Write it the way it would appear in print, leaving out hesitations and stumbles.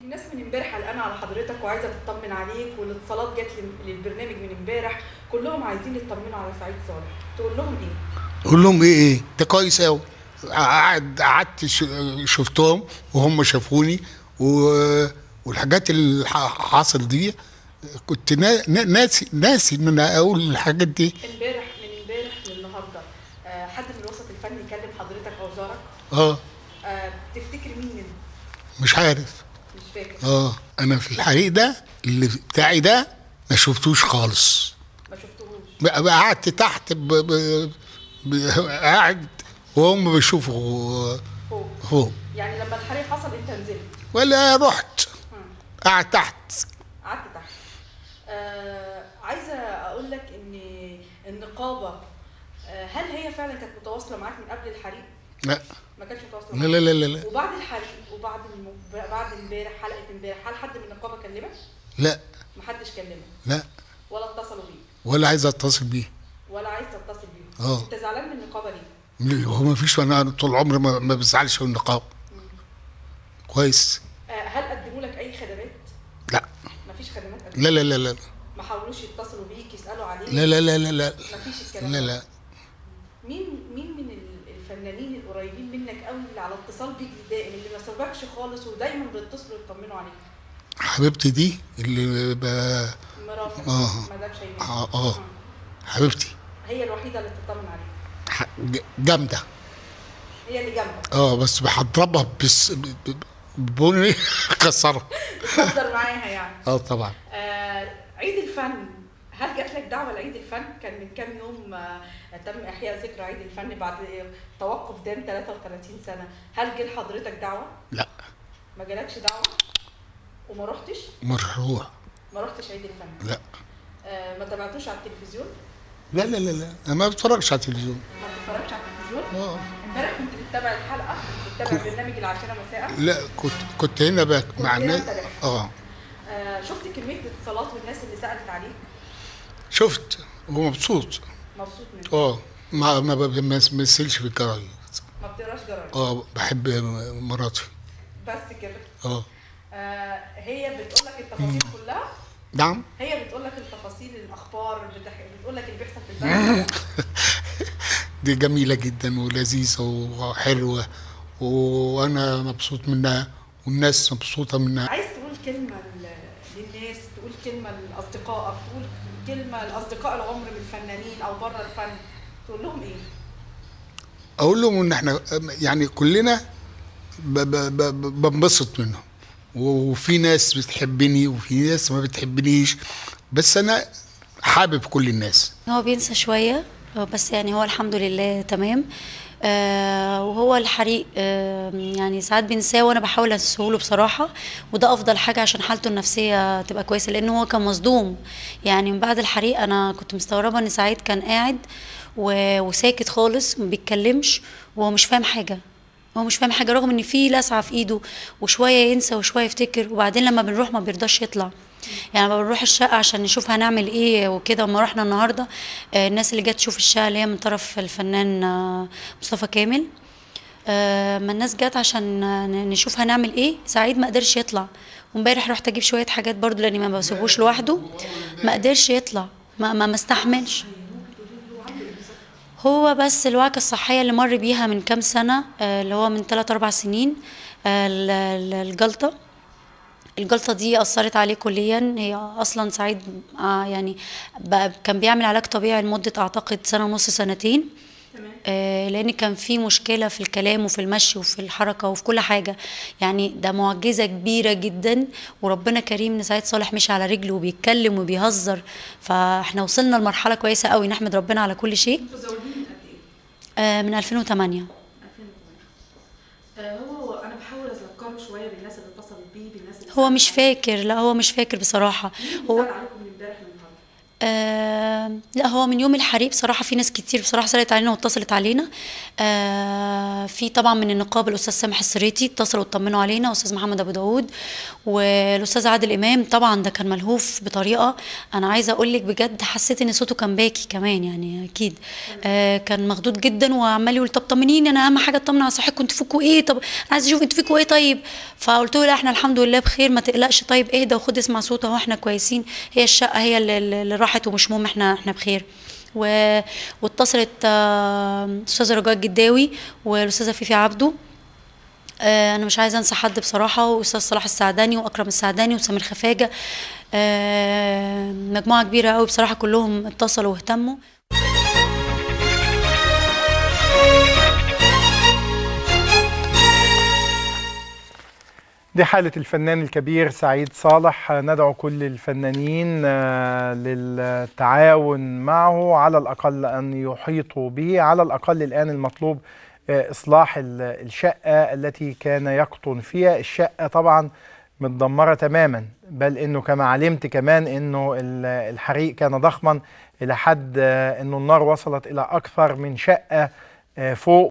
الناس من امبارح قلقانه على حضرتك وعايزه تطمن عليك، والاتصالات جت للبرنامج من امبارح كلهم عايزين يطمنوا على سعيد صالح، تقول لهم ايه؟ اقول لهم ايه ده كويس قوي. قعدت شفتهم وهم شافوني والحاجات اللي حصل دي كنت ناسي ان انا اقول الحاجات دي. من امبارح للنهارده حد من الوسط الفني كلم حضرتك او زارك؟ اه. تفتكر مين منهم؟ مش عارف. مش فاكر. انا في الحقيقه ده اللي بتاعي ده ما شفتوش خالص. ما شفتهوش؟ قعدت تحت قاعد وهم بيشوفوا فوق. يعني لما الحريق حصل انت نزلت؟ ولا رحت قاعد تحت. قعدت تحت. عايزه اقول لك ان النقابه هل هي فعلا كانت متواصله معاك من قبل الحريق؟ لا. ما كانتش متواصله معاك؟ لا. وبعد الحريق وبعد بعد امبارح حلقه امبارح هل حد من النقابه كلمك؟ لا. ما حدش كلمك؟ لا. ولا اتصلوا بيك؟ ولا عايز اتصل بيه. ولا عايز تتصل بيه؟ انت زعلان من النقابه ليه؟ هو ما فيش، انا طول عمري ما بزعلش من النقابه. كويس. هل قدموا لك اي خدمات؟ لا. ما فيش خدمات قدمت؟ لا. ما حاولوش يتصلوا بيك يسالوا عليك؟ لا. ما فيش الكلام ده؟ لا. مين من الفنانين القريبين منك قوي اللي على اتصال بيك دائم، اللي ما سابكش خالص ودايما بيتصلوا يطمنوا عليك؟ حبيبتي دي اللي مراتك مدام شيماء. حبيبتي هي الوحيده اللي بتطمن عليك؟ جامده. هي اللي جنبك؟ بس هضربها بني كسرها. بتهزر معاها يعني؟ طبعا. عيد الفن، هل جات لك دعوه لعيد الفن؟ كان من كام يوم تم احياء ذكرى عيد الفن بعد توقف دام 33 سنه، هل جه لحضرتك دعوه؟ لا. ما جالكش دعوه؟ وما رحتش؟ ما رحتش عيد الفن؟ لا. ما تابعتوش على التلفزيون؟ لا انا ما بتفرجش على التلفزيون. ما بتتفرجش على التلفزيون؟ امبارح كنت بتتابع الحلقه، بتتابع برنامج العاشره مساء؟ لا، كنت هنا مع الناس. شفت كميه الاتصالات والناس اللي سالت عليك؟ شفت ومبسوط. مبسوط منك؟ ما بمثلش في الجرايد. ما بتقراش جرايد؟ بحب مراتي بس كده؟ هي بتقول لك التفاصيل كلها؟ نعم. هي بتقول لك التفاصيل، الاخبار، بتقول لك اللي بيحصل في البلد؟ دي جميله جدا ولذيذه وحلوه وانا مبسوط منها والناس مبسوطه منها. عايز تقول كلمه للناس، تقول كلمه لاصدقائك، تقول كلمه لاصدقاء العمر من الفنانين او بره الفن، تقول لهم ايه؟ اقول لهم ان احنا يعني كلنا بنبسط منهم، وفي ناس بتحبني وفي ناس ما بتحبنيش، بس انا حابب كل الناس. هو بينسى شويه بس يعني هو الحمد لله تمام. وهو الحريق يعني ساعات بينساه وانا بحاول انسهوله بصراحه، وده افضل حاجه عشان حالته النفسيه تبقى كويسه، لان هو كان مصدوم. يعني من بعد الحريق انا كنت مستغربه ان سعيد كان قاعد وساكت خالص ما بيتكلمش، وهو مش فاهم حاجه. هو مش فاهم حاجه رغم ان في لسعه في ايده، وشويه ينسى وشويه يفتكر، وبعدين لما بنروح ما بيرضاش يطلع. يعني لما بنروح الشقه عشان نشوف هنعمل ايه وكده، وما رحنا النهارده الناس اللي جت تشوف الشقه اللي هي من طرف الفنان مصطفى كامل، ما الناس جت عشان نشوف هنعمل ايه، سعيد ما قدرش يطلع. وامبارح رحت اجيب شويه حاجات برضو لاني ما بسيبوش لوحده، ما قدرش يطلع، ما مستحملش. هو بس الوعكة الصحية اللي مر بيها من كام سنة، اللي هو من 3-4 سنين، الجلطة دي أثرت عليه كليا. هي أصلا سعيد يعني كان بيعمل علاج طبيعي لمدة أعتقد 1.5 سنتين، لأن كان في مشكلة في الكلام وفي المشي وفي الحركة وفي كل حاجة. يعني ده معجزة كبيرة جدا، وربنا كريم إن سعيد صالح مشي على رجله وبيتكلم وبيهزر، فاحنا وصلنا لمرحلة كويسة قوي، نحمد ربنا على كل شيء. من 2008. هو انا بحاول اذكره شويه بالناس اللي اتصلت بيه، بالناس اللي هو مش فاكر. لا هو مش فاكر بصراحه. هو عليكم من امبارح للنهارده؟ لا، هو من يوم الحريق بصراحة في ناس كتير بصراحة سألت علينا واتصلت علينا. في طبعا من النقابة الأستاذ سامح السريتي اتصلوا واطمنوا علينا، وأستاذ محمد أبو داود، والأستاذ عادل إمام. طبعا ده كان ملهوف بطريقة، أنا عايزة أقول لك بجد حسيت إن صوته كان باكي كمان، يعني أكيد كان مخضوض جدا وعمال يقول طب طمنيني، أنا أهم حاجة أطمن على صحتكم، أنتوا فيكوا إيه؟ طب أنا عايزة أشوف أنتوا فيكوا إيه. طيب فقلت له لا إحنا الحمد لله بخير، ما تقلقش. طيب اهدى وخد اسمع صوته، أهو إحنا كويسين، هي الشقة هي اللي راحت ومش مهم، احنا بخير. واتصلت الاستاذه رجاء الجداوي والاستاذه فيفي عبده. انا مش عايزه انسى حد بصراحه، واستاذ صلاح السعداني واكرم السعداني وسمير خفاجه، مجموعه كبيره قوي بصراحه، كلهم اتصلوا واهتموا. دي حالة الفنان الكبير سعيد صالح. ندعو كل الفنانين للتعاون معه، على الأقل أن يحيطوا به. على الأقل الآن المطلوب إصلاح الشقة التي كان يقطن فيها. الشقة طبعا متدمرة تماما، بل إنه كما علمت كمان إنه الحريق كان ضخما إلى حد إنه النار وصلت إلى أكثر من شقة فوق.